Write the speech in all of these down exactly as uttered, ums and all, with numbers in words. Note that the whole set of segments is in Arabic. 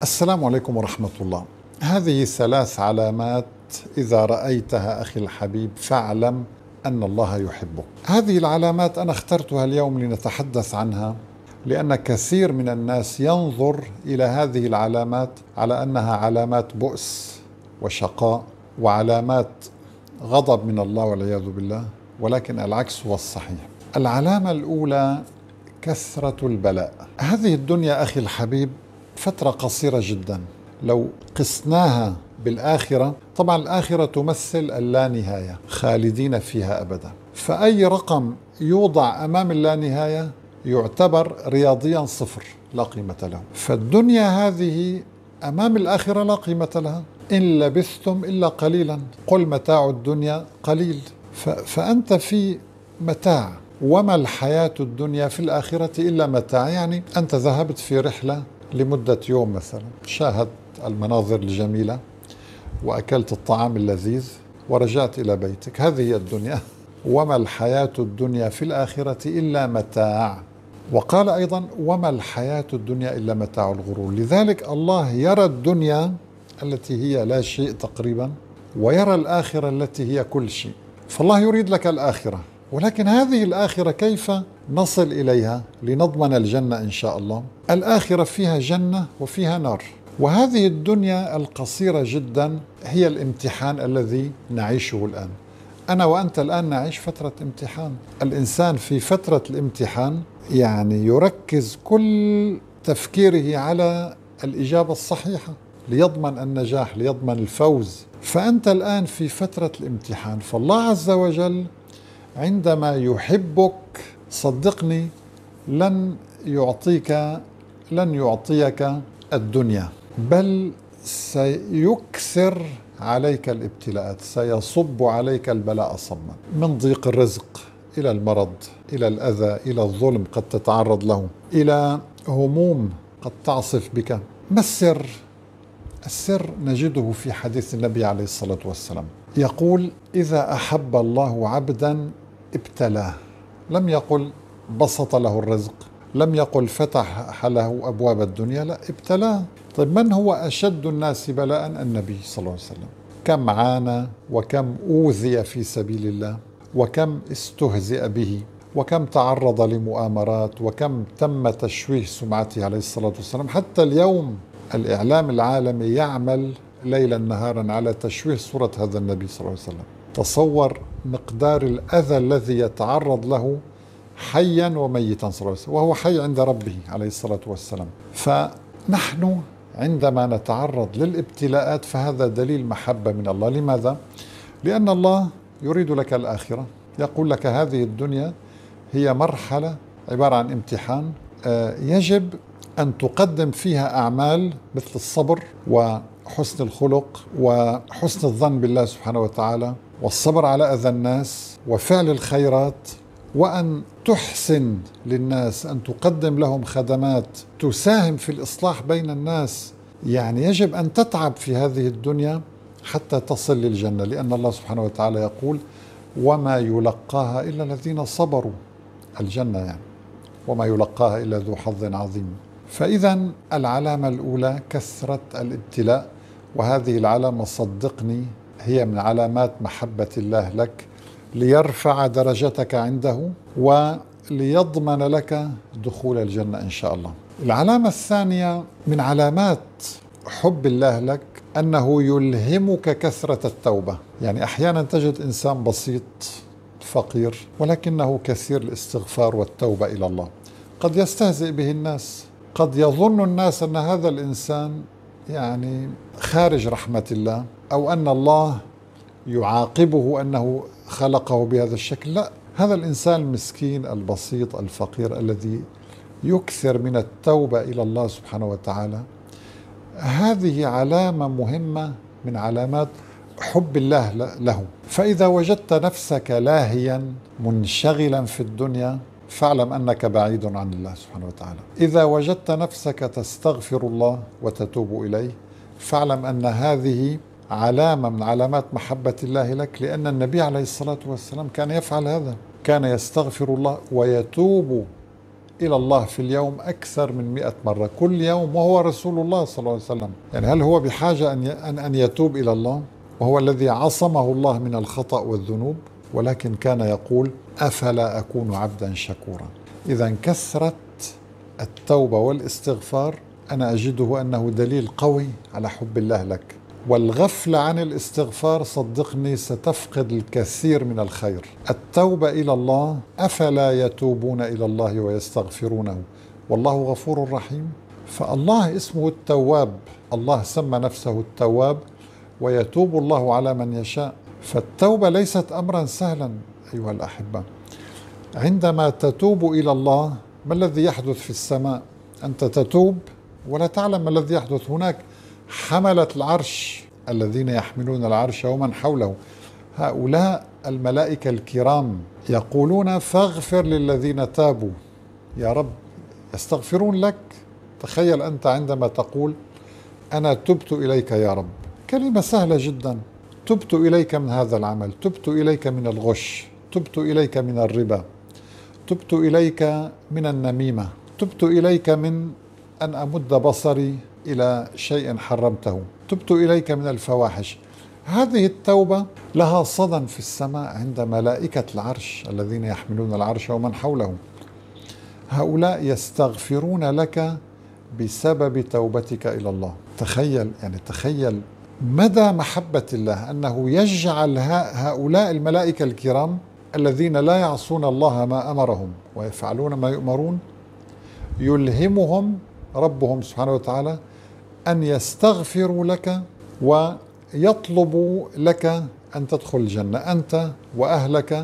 السلام عليكم ورحمة الله. هذه ثلاث علامات إذا رأيتها أخي الحبيب فاعلم أن الله يحبك. هذه العلامات أنا اخترتها اليوم لنتحدث عنها، لأن كثير من الناس ينظر إلى هذه العلامات على أنها علامات بؤس وشقاء وعلامات غضب من الله والعياذ بالله، ولكن العكس هو الصحيح. العلامة الأولى كثرة البلاء. هذه الدنيا أخي الحبيب فترة قصيرة جدا، لو قسناها بالآخرة، طبعا الآخرة تمثل اللانهاية، خالدين فيها أبدا، فأي رقم يوضع أمام اللانهاية يعتبر رياضيا صفر، لا قيمة له. فالدنيا هذه أمام الآخرة لا قيمة لها. إن لبثتم إلا قليلا، قل متاع الدنيا قليل. فأنت في متاع، وما الحياة الدنيا في الآخرة إلا متاع. يعني أنت ذهبت في رحلة لمدة يوم مثلا، شاهدت المناظر الجميلة وأكلت الطعام اللذيذ ورجعت إلى بيتك، هذه هي الدنيا. وما الحياة الدنيا في الآخرة إلا متاع. وقال أيضا وما الحياة الدنيا إلا متاع الغرور. لذلك الله يرى الدنيا التي هي لا شيء تقريبا، ويرى الآخرة التي هي كل شيء. فالله يريد لك الآخرة، ولكن هذه الآخرة كيف نصل إليها لنضمن الجنة إن شاء الله؟ الآخرة فيها جنة وفيها نار، وهذه الدنيا القصيرة جدا هي الامتحان الذي نعيشه الآن. أنا وأنت الآن نعيش فترة امتحان. الإنسان في فترة الامتحان يعني يركز كل تفكيره على الإجابة الصحيحة ليضمن النجاح، ليضمن الفوز. فأنت الآن في فترة الامتحان، فالله عز وجل عندما يحبك صدقني لن يعطيك لن يعطيك الدنيا، بل سيكثر عليك الابتلاءات، سيصب عليك البلاء صبا، من ضيق الرزق إلى المرض، إلى الأذى، إلى الظلم قد تتعرض له، إلى هموم قد تعصف بك. ما السر؟ السر نجده في حديث النبي عليه الصلاة والسلام، يقول إذا أحب الله عبدا ابتلاه. لم يقل بسط له الرزق، لم يقل فتح له أبواب الدنيا، لا، ابتلاه. طيب من هو أشد الناس بلاء؟ النبي صلى الله عليه وسلم. كم عانى وكم أوذي في سبيل الله، وكم استهزئ به، وكم تعرض لمؤامرات، وكم تم تشويه سمعته عليه الصلاة والسلام. حتى اليوم الإعلام العالمي يعمل ليلا نهارا على تشويه صورة هذا النبي صلى الله عليه وسلم. تصور مقدار الأذى الذي يتعرض له حيا وميتا صلى الله عليه وسلم، وهو حي عند ربه عليه الصلاة والسلام. فنحن عندما نتعرض للابتلاءات فهذا دليل محبة من الله. لماذا؟ لأن الله يريد لك الآخرة، يقول لك هذه الدنيا هي مرحلة عبارة عن امتحان، يجب أن تقدم فيها أعمال مثل الصبر وحسن الخلق وحسن الظن بالله سبحانه وتعالى، والصبر على أذى الناس، وفعل الخيرات، وأن تحسن للناس، أن تقدم لهم خدمات تساهم في الإصلاح بين الناس. يعني يجب أن تتعب في هذه الدنيا حتى تصل للجنة، لأن الله سبحانه وتعالى يقول وما يلقاها إلا الذين صبروا، الجنة يعني، وما يلقاها إلا ذو حظ عظيم. فإذا العلامة الأولى كثرة الابتلاء، وهذه العلامة صدقني هي من علامات محبة الله لك، ليرفع درجتك عنده وليضمن لك دخول الجنة إن شاء الله. العلامة الثانية من علامات حب الله لك أنه يلهمك كثرة التوبة. يعني أحيانا تجد إنسان بسيط فقير ولكنه كثير الاستغفار والتوبة إلى الله. قد يستهزئ به الناس، قد يظن الناس أن هذا الإنسان يعني خارج رحمة الله، أو أن الله يعاقبه أنه خلقه بهذا الشكل. لا، هذا الإنسان المسكين البسيط الفقير الذي يكثر من التوبة إلى الله سبحانه وتعالى، هذه علامة مهمة من علامات حب الله له. فإذا وجدت نفسك لاهيا منشغلا في الدنيا فاعلم أنك بعيد عن الله سبحانه وتعالى. إذا وجدت نفسك تستغفر الله وتتوب إليه فاعلم أن هذه علامة من علامات محبة الله لك، لأن النبي عليه الصلاة والسلام كان يفعل هذا، كان يستغفر الله ويتوب إلى الله في اليوم أكثر من مئة مرة كل يوم، وهو رسول الله صلى الله عليه وسلم. يعني هل هو بحاجة أن أن يتوب إلى الله وهو الذي عصمه الله من الخطأ والذنوب؟ ولكن كان يقول: أفلا أكون عبدا شكورا. إذا كثرة التوبة والاستغفار أنا أجده أنه دليل قوي على حب الله لك، والغفلة عن الاستغفار صدقني ستفقد الكثير من الخير. التوبة إلى الله: أفلا يتوبون إلى الله ويستغفرونه والله غفور رحيم. فالله اسمه التواب، الله سمى نفسه التواب، ويتوب الله على من يشاء. فالتوبة ليست أمرا سهلا أيها الأحبة. عندما تتوب إلى الله، ما الذي يحدث في السماء؟ أنت تتوب ولا تعلم ما الذي يحدث هناك. حملة العرش الذين يحملون العرش ومن حوله، هؤلاء الملائكة الكرام يقولون: فاغفر للذين تابوا. يا رب، يستغفرون لك. تخيل أنت عندما تقول: أنا تبت إليك يا رب، كلمة سهلة جدا. تبت إليك من هذا العمل، تبت إليك من الغش، تبت إليك من الربا، تبت إليك من النميمة، تبت إليك من أن أمد بصري إلى شيء حرمته، تبت إليك من الفواحش. هذه التوبة لها صدى في السماء عند ملائكة العرش الذين يحملون العرش ومن حوله. هؤلاء يستغفرون لك بسبب توبتك إلى الله. تخيل، يعني تخيل مدى محبة الله أنه يجعل هؤلاء الملائكة الكرام الذين لا يعصون الله ما أمرهم ويفعلون ما يؤمرون، يلهمهم ربهم سبحانه وتعالى أن يستغفروا لك ويطلبوا لك أن تدخل الجنة، أنت وأهلك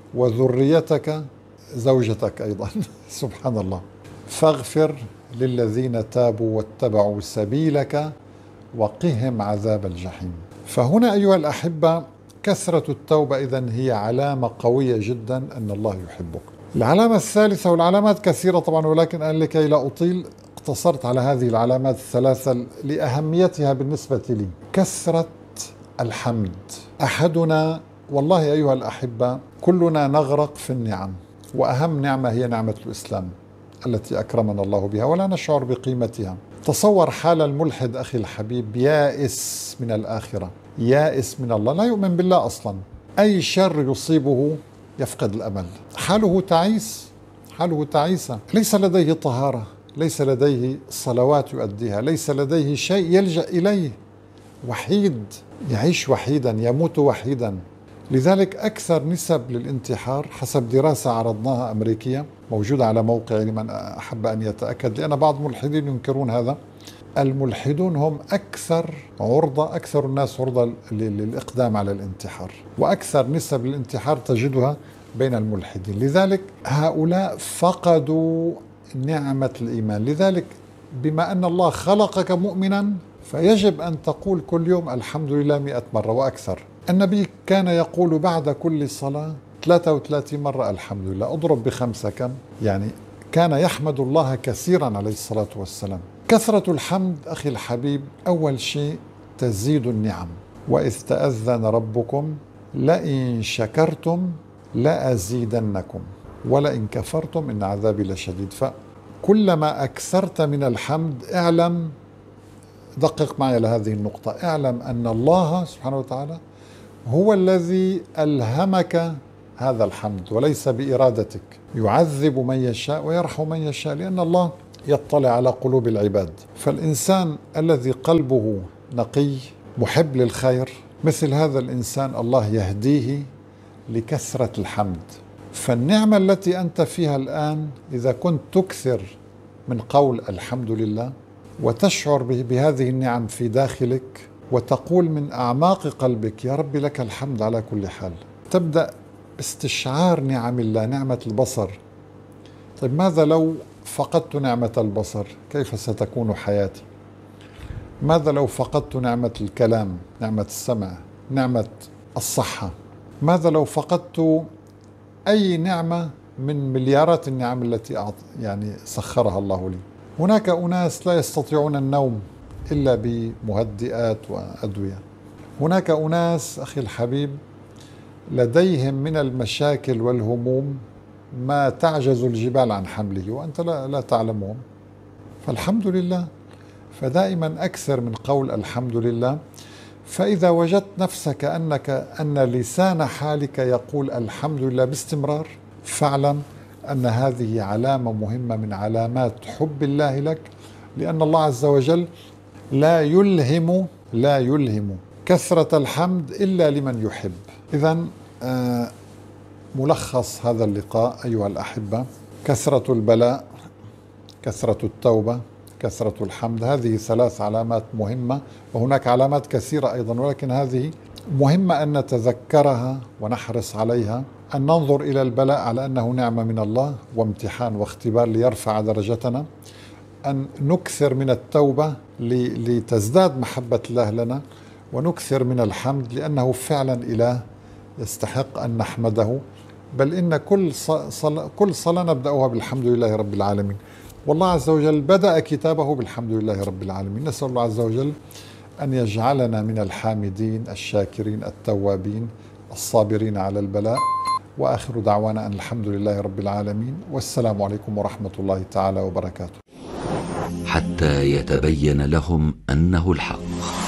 وذريتك، زوجتك أيضا. سبحان الله. فاغفر للذين تابوا واتبعوا سبيلك وقهم عذاب الجحيم. فهنا أيها الأحبة، كثرة التوبة إذن هي علامة قوية جدا أن الله يحبك. العلامة الثالثة، والعلامات كثيرة طبعا، ولكن أنا لكي لا أطيل اقتصرت على هذه العلامات الثلاثة لأهميتها بالنسبة لي. كثرة الحمد. أحدنا، والله أيها الأحبة، كلنا نغرق في النعم، وأهم نعمة هي نعمة الإسلام التي أكرمنا الله بها ولا نشعر بقيمتها. تصور حال الملحد أخي الحبيب، يائس من الآخرة، يائس من الله، لا يؤمن بالله أصلا. أي شر يصيبه يفقد الأمل. حاله تعيس، حاله تعيسة. ليس لديه طهارة، ليس لديه صلوات يؤديها، ليس لديه شيء يلجأ إليه. وحيد، يعيش وحيدا، يموت وحيدا. لذلك أكثر نسب للانتحار حسب دراسة عرضناها أمريكية موجودة على موقعي لمن أحب أن يتأكد، لأن بعض الملحدين ينكرون هذا. الملحدون هم أكثر عرضة، أكثر الناس عرضة للإقدام على الانتحار، وأكثر نسب الانتحار تجدها بين الملحدين. لذلك هؤلاء فقدوا نعمة الإيمان. لذلك بما أن الله خلقك مؤمنا فيجب أن تقول كل يوم الحمد لله مئة مرة وأكثر. النبي كان يقول بعد كل صلاة ثلاثة وثلاثين مرة الحمد لله. أضرب بخمسة كم؟ يعني كان يحمد الله كثيرا عليه الصلاة والسلام. كثرة الحمد أخي الحبيب أول شيء تزيد النعم. وإذ تأذن ربكم لئن شكرتم لأزيدنكم ولئن كفرتم إن عذابي لشديد. فكلما أكثرت من الحمد اعلم، دقق معي لهذه النقطة، اعلم أن الله سبحانه وتعالى هو الذي ألهمك هذا الحمد وليس بإرادتك. يعذب من يشاء ويرحم من يشاء، لأن الله يطلع على قلوب العباد. فالإنسان الذي قلبه نقي محب للخير، مثل هذا الإنسان الله يهديه لكثرة الحمد. فالنعمة التي أنت فيها الآن إذا كنت تكثر من قول الحمد لله وتشعر بهذه النعم في داخلك وتقول من أعماق قلبك يا رب لك الحمد على كل حال، تبدأ باستشعار نعم الله. نعمة البصر، طيب ماذا لو فقدت نعمة البصر؟ كيف ستكون حياتي؟ ماذا لو فقدت نعمة الكلام، نعمة السمع، نعمة الصحة؟ ماذا لو فقدت أي نعمة من مليارات النعم التي أعط يعني سخرها الله لي؟ هناك أناس لا يستطيعون النوم إلا بمهدئات وأدوية. هناك أناس أخي الحبيب لديهم من المشاكل والهموم ما تعجز الجبال عن حمله وأنت لا, لا تعلمهم، فالحمد لله. فدائما أكثر من قول الحمد لله. فإذا وجدت نفسك أنك أن لسان حالك يقول الحمد لله باستمرار، فاعلم أن هذه علامة مهمة من علامات حب الله لك، لأن الله عز وجل لا يلهم لا يلهم كثرة الحمد إلا لمن يحب. إذن آه ملخص هذا اللقاء أيها الأحبة: كثرة البلاء، كثرة التوبة، كثرة الحمد، هذه ثلاث علامات مهمة، وهناك علامات كثيرة أيضا، ولكن هذه مهمة أن نتذكرها ونحرص عليها. أن ننظر إلى البلاء على أنه نعمة من الله وامتحان واختبار ليرفع درجتنا. أن نكثر من التوبة لتزداد محبة الله لنا، ونكثر من الحمد لأنه فعلا إله يستحق أن نحمده. بل إن كل صلاة كل صلاة نبدأها بالحمد لله رب العالمين، والله عز وجل بدأ كتابه بالحمد لله رب العالمين. نسأل الله عز وجل أن يجعلنا من الحامدين الشاكرين التوابين الصابرين على البلاء. وآخر دعوانا أن الحمد لله رب العالمين، والسلام عليكم ورحمة الله تعالى وبركاته. حتى يتبين لهم أنه الحق.